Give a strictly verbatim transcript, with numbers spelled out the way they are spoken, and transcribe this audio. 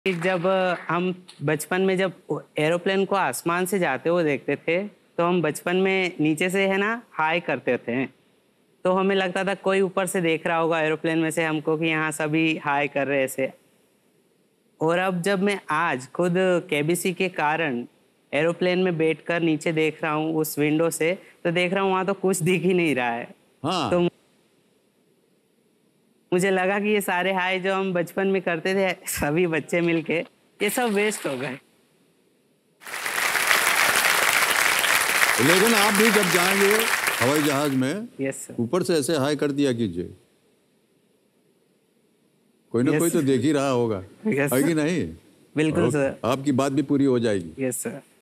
जब हम बचपन में जब एरोप्लेन को आसमान से जाते हुए देखते थे, तो हम बचपन में नीचे से है ना हाय करते थे। तो हमें लगता था कोई ऊपर से देख रहा होगा एरोप्लेन में से हमको कि यहाँ सभी हाय कर रहे ऐसे। और अब जब मैं आज खुद केबीसी के कारण एरोप्लेन में बैठकर नीचे देख रहा हूँ उस विंडो से, तो देख रहा हूँ वहाँ तो कुछ दिख ही नहीं रहा है। तो हाँ। मुझे लगा कि ये सारे हाय जो हम बचपन में करते थे सभी बच्चे मिलके, ये सब वेस्ट हो गए। लेकिन आप भी जब जाएंगे हवाई जहाज में, यस सर। ऊपर से ऐसे हाय कर दिया कीजिए, कोई ना यस कोई तो देख ही रहा होगा, यस है सर। कि नहीं? बिल्कुल और सर। आपकी बात भी पूरी हो जाएगी। Yes sir.